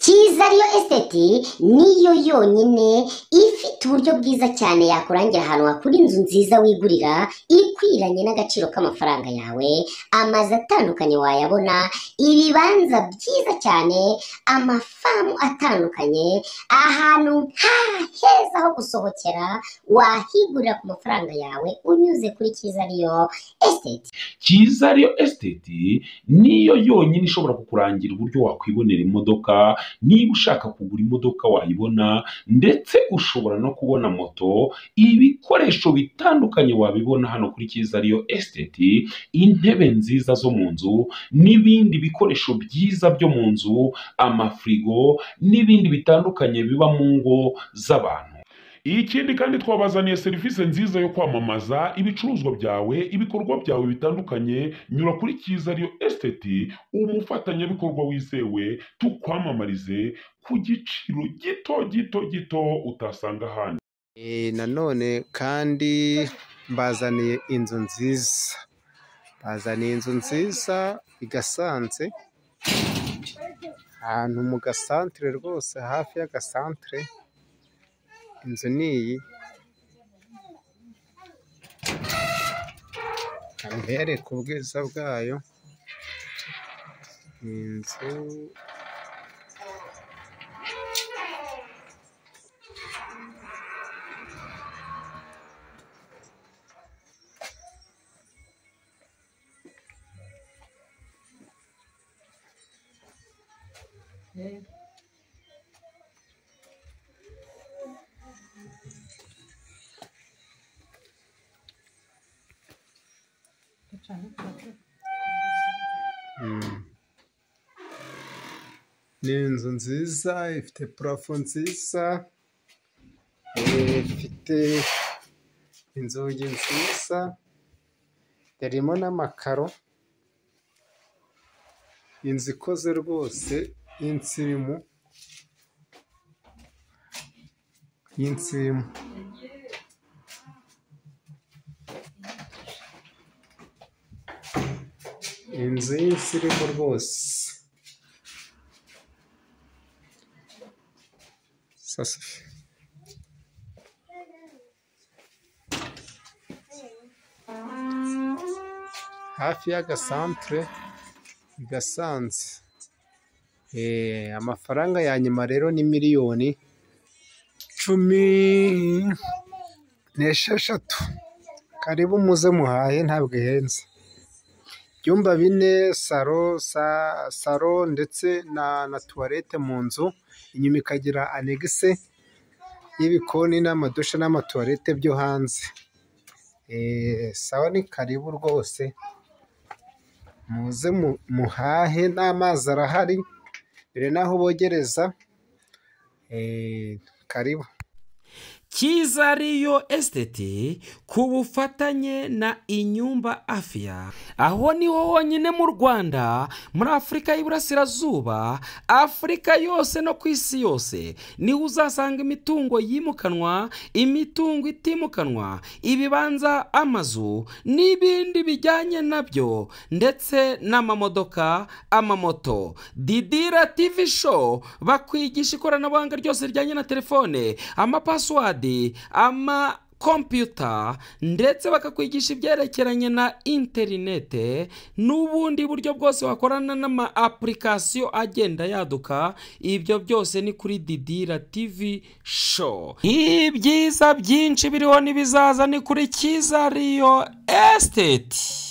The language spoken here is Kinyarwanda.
Cyiza Real Estate niyo yonyine ifite uburyo bwiza cyane yakurangira ahantu hakuri inzu nziza wigurira ikwiranye n'agaciro k'amafaranga yawe, amazu atandukanye wayabona, ibibanza byiza cyane, amafamu atandukanye, ahantu heza ho gusohokera wahigurira ku mafaranga yawe unyuze kuri Cyiza Real Estate. Cyiza Real Estate niyo yonyine ishobora kukurangira uburyo wakwibonera imodoka. Niba ushaka kugura imodoka wayibona, ndetse ushobora no kubona moto, ibikoresho bitandukanye wabibona hano kuri Cyiza Real Estate, intebe nziza zo mu nzu n'ibindi bikoresho byiza byo mu nzu, amafrigo n'ibindi bitandukanye biba mu ngo z'abantu. Ikindi kandi twabazaniye serivisi nziza yo kwamamaza ibicuruzwa byawe, ibikorwa byawe bitandukanye. Nyura kuri Cyiza Real Estate, umufatanyabikorwa wizewe, tukwamamarize ku giciro gito utasanga ahandi. Nanone kandi mbazaniye inzu nziza, i Gasanze, ahantu mu gasantere rwose, hafi y'agasantere. Inzu ni iyi, mbereke ubwiza bwayo. Inzu ni inzu nziza, ifite parafo nziza, ifite inzugi nziza, irimo n'amakaro. Inzu ikoze rwose y'insirimu, inzu y'insirimu rwose. Hafi y'agasantere i Gasanze. Amafaranga ya nyuma rero ni miliyoni 16. Karibu muze muhahe, ntabwo ihenze. Ibyumba 4, salon ndetse na toilette mu nzu. Inyuma ikagira annexe y'ibikoni n'amadushe n'amatoilette byo hanze. Sawa, ni karibu rwose muze muhahe, n'amazi arahari, bire naho bogereza. Karibu Cyiza Real Estate ku bufatanye na inyumba afya. Aho niho honyine mu Rwanda, muri Afurika y'Iburasirazuba, Afurika yose no ku isi yose, niho uzasanga imitungo yimukanwa, imitungo itimukanwa, ibibanza, amazu n'ibindi bijyanye nabyo, ndetse n'amamodoka, amamoto. Didira TV show bakwigisha ikoranabuhanga ryose rijyanye na telefone, amapassword, ama computer, ndetse bakakwigisha ibyerekeranye na interinete n'ubundi buryo bwose wakorana n'ama application agenda yaduka. Ibyo byose ni kuri Didira TV show. Ibyiza byinshi biriho n'ibizaza ni kuri Cyiza Real Estate.